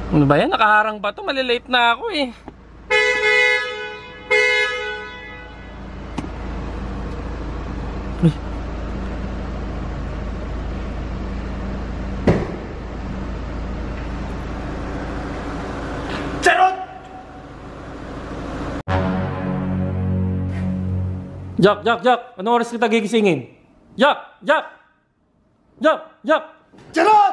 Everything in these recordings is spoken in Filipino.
Ano ba yan? Nakaharang ba ito? Malilate na ako eh. Charot! Jack, Jack, Jack! Anong oras kita gigisingin? Jack! Jack! Jack! Jack! Charot!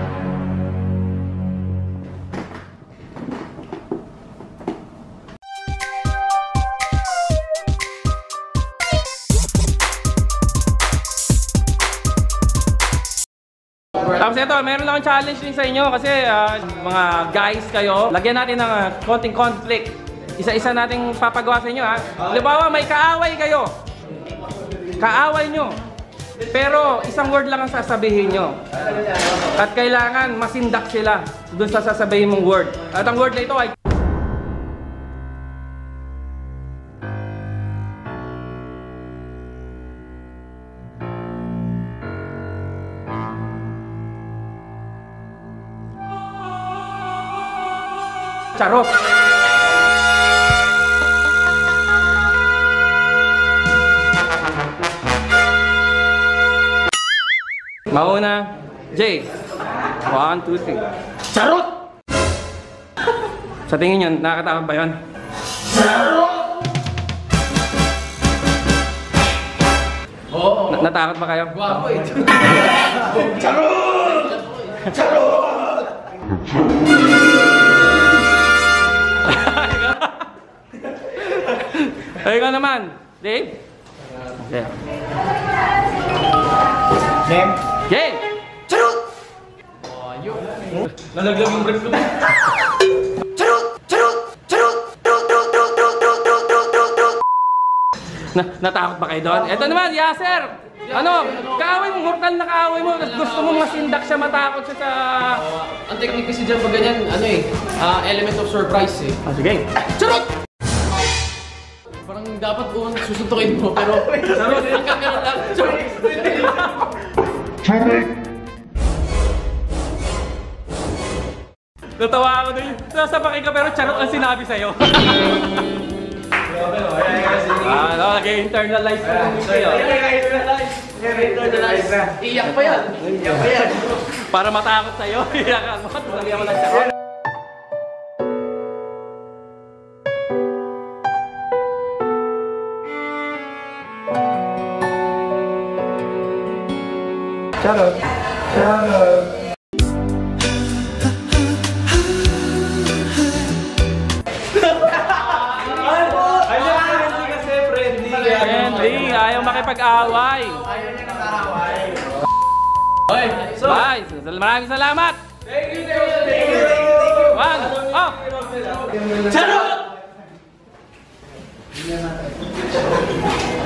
Tapos ito, meron lang akong challenge din sa inyo kasi mga guys kayo, lagyan natin ng konting conflict. Isa-isa nating papagawa sa inyo ha. Halimbawa, may kaaway kayo. Kaaway nyo. Pero isang word lang ang sasabihin nyo. At kailangan masindak sila doon sa sasabihin mong word. At ang word na ito ay charot. Mauna, Jay. 1, 2, 3. Charot! Sa tingin nyo, nakakatakot ba yun? Charot! Oo. Natakot ba kayo? Guwapo eh. Charot! Charot! Ay, ikaw naman, Dave? Okay. Name? Jay! Charot! Nalaglag yung breath ko. Charot! Charot! Charot! Natakot ba kayo doon? Ito naman, Yasser! Ano? Kaaway mo, mortal na kaaway mo. Gusto mo masindak siya, matakot siya sa... Ang technique kasi dyan pag ganyan, ano eh, element of surprise eh. Sige. Charot! Parang dapat susuntukin mo, pero charot! Ang kakaroon lang, charot! Natawa ako doon. Nasa paki ka pero charot ang sinabi sa'yo. Nag-internalize ko lang sa'yo. Iyak pa yan! Iyak pa yan! Para matakot sa'yo. Iyak ang mat. Lagyan mo lang charot. Charot! Charot! Friendly, ayaw makipag-away. Ayaw niya nakaaway. Oy, bye. Maraming salamat. Thank you, thank you, thank you, thank you. One, off. Charot!